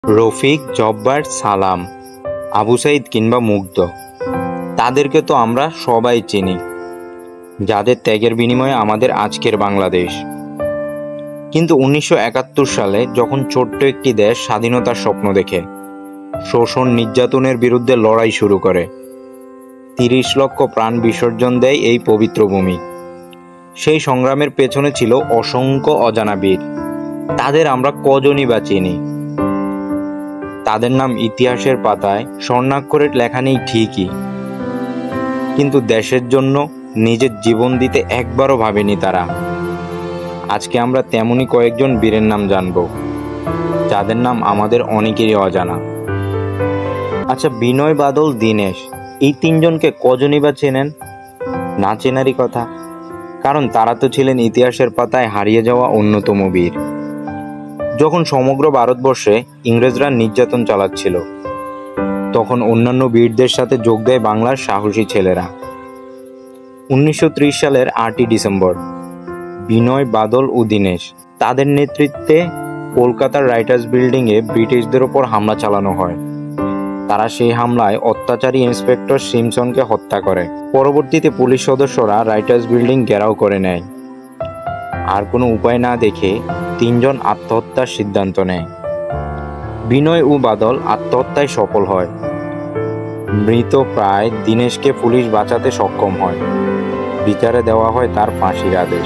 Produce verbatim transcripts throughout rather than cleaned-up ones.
রফিক, জব্বার, সালাম, আবু সাইদ কিংবা মুগ্ধ, তাদেরকে তো আমরা সবাই চিনি, যাদের ত্যাগের বিনিময়ে আমাদের আজকের বাংলাদেশ। কিন্তু উনিশশো একাত্তর সালে যখন ছোট্ট একটি দেশ স্বাধীনতার স্বপ্ন দেখে শোষণ নির্যাতনের বিরুদ্ধে লড়াই শুরু করে, তিরিশ লক্ষ প্রাণ বিসর্জন দেয় এই পবিত্র ভূমি। সেই সংগ্রামের পেছনে ছিল অসংখ্য অজানা বীর। তাদের আমরা কজনই বা চিনি। তাদের নাম ইতিহাসের পাতায় স্বর্ণাক্ষরে লেখা নেই ঠিকই, কিন্তু দেশের জন্য নিজের জীবন দিতে একবারও ভাবেনি তারা। আজকে আমরা তেমনই কয়েকজন বীরের নাম জানব, যাদের নাম আমাদের অনেকেরই অজানা। আচ্ছা, বিনয়, বাদল, দীনেশ, এই তিনজনকে কজনই বা চেনেন? না চেনারই কথা, কারণ তারা তো ছিলেন ইতিহাসের পাতায় হারিয়ে যাওয়া অন্যতম বীর। যখন সমগ্র ভারতবর্ষে ইংরেজরা নির্যাতন চালাচ্ছিল, তখন অন্যান্য বীরদের সাথে যোগ দেয় বাংলার সাহসী ছেলেরা। উনিশশো ত্রিশ সালের আটই ডিসেম্বর বিনয়, বাদল ও দীনেশ, তাদের নেতৃত্বে কলকাতার রাইটার্স বিল্ডিংয়ে ব্রিটিশদের ওপর হামলা চালানো হয়। তারা সেই হামলায় অত্যাচারী ইন্সপেক্টর সিমসনকে হত্যা করে। পরবর্তীতে পুলিশ সদস্যরা রাইটার্স বিল্ডিং ঘেরাও করে নেয়। আর কোনো উপায় না দেখে তিনজন আত্মহত্যার সিদ্ধান্ত নেয়। বিনয় ও বাদল আত্মহত্যায় সফল হয়। মৃত প্রায় দীনেশকে পুলিশ বাঁচাতে সক্ষম হয়। বিচারে দেওয়া হয় তার ফাঁসির আদেশ।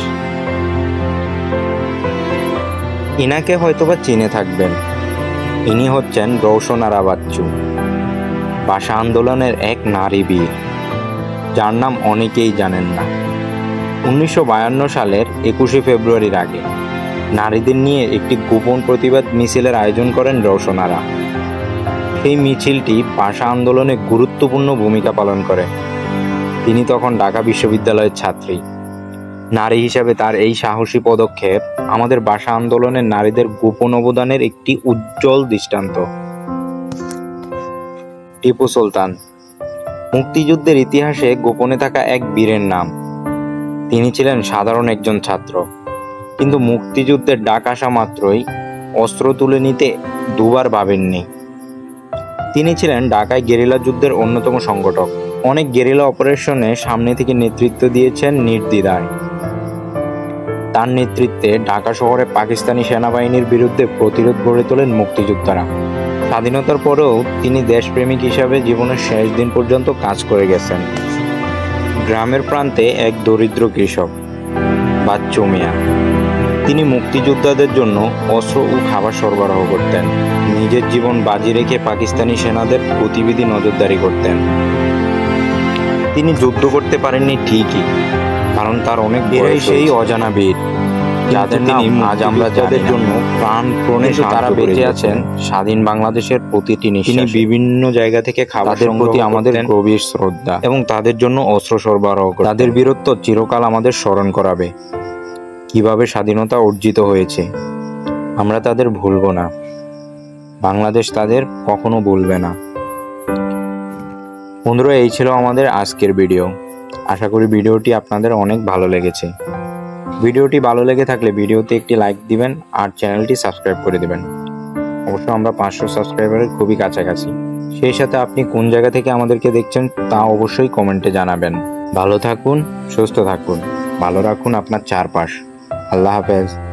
ইনাকে হয়তোবা চিনে থাকবেন। ইনি হচ্ছেন রওশন আরা বাচ্চু, ভাষা আন্দোলনের এক নারী বীর, যার নাম অনেকেই জানেন না। উনিশশো বায়ান্ন সালের একুশে ফেব্রুয়ারির আগে নারীদের নিয়ে একটি গোপন প্রতিবাদ মিছিলের আয়োজন করেন রওশন আরা। সেই মিছিলটি ভাষা আন্দোলনে গুরুত্বপূর্ণ ভূমিকা পালন করে। তিনি তখন ঢাকা বিশ্ববিদ্যালয়ের ছাত্রী। নারী হিসাবে তার এই সাহসী পদক্ষেপ আমাদের ভাষা আন্দোলনের নারীদের গোপন অবদানের একটি উজ্জ্বল দৃষ্টান্ত। টিপু সুলতান, মুক্তিযুদ্ধের ইতিহাসে গোপনে থাকা এক বীরের নাম। তিনি ছিলেন সাধারণ একজন ছাত্র, কিন্তু মুক্তিযুদ্ধের ডাক আসা মাত্রই অস্ত্র তুলে নিতে দুবার ভাবেননি। তিনি ছিলেন ঢাকায় গেরিলা যুদ্ধের অন্যতম সংগঠক। অনেক গেরিলা অপারেশনে সামনে থেকে নেতৃত্ব দিয়েছেন নির্দ্বিধায়। তার নেতৃত্বে ঢাকা শহরে পাকিস্তানি সেনাবাহিনীর বিরুদ্ধে প্রতিরোধ গড়ে তোলেন মুক্তিযোদ্ধারা। স্বাধীনতার পরেও তিনি দেশপ্রেমিক হিসাবে জীবনের শেষ দিন পর্যন্ত কাজ করে গেছেন। গ্রামের প্রান্তে এক দরিদ্র কৃষক, বাচ্চু মিয়া, তিনি মুক্তিযোদ্ধাদের জন্য অস্ত্র ও খাবার সরবরাহ করতেন। নিজের জীবন বাজি রেখে পাকিস্তানি সেনাদের গতিবিধি নজরদারি করতেন। তিনি যুদ্ধ করতে পারেননি ঠিকই, কারণ তার অনেক বীরাই সেই অজানা বীর, যাদের নাম আজ আমরা যাদের জন্য প্রাণপণে তারা বেঁচে আছেন স্বাধীন বাংলাদেশের প্রতিটি নিঃশ্বাসে। তিনি বিভিন্ন জায়গা থেকে খাবারের প্রতি আমাদের গভীর শ্রদ্ধা এবং তাদের জন্য অস্ত্র সরবরাহ করেন। তাদের বীরত্ব চিরকাল আমাদের স্মরণ করাবে। কিভাবে স্বাধীনতা অর্জিত হয়েছে আমরা তাদের ভুলব না। বাংলাদেশ তাদের কখনো ভুলবে না। বন্ধুরা, এই ছিল আমাদের আজকের ভিডিও। আশা করি ভিডিওটি আপনাদের অনেক ভালো লেগেছে। ভিডিওটি ভালো লেগে থাকলে ভিডিওতে একটি লাইক দিবেন আর চ্যানেলটি সাবস্ক্রাইব করে দিবেন। অবশ্য আমরা পাঁচশো সাবস্ক্রাইবারের খুবই কাছাকাছি। সেই সাথে আপনি কোন জায়গা থেকে আমাদেরকে দেখছেন তা অবশ্যই কমেন্টে জানাবেন। ভালো থাকুন, সুস্থ থাকুন, ভালো রাখুন আপনার চারপাশ। আল্লাহ হাফেজ।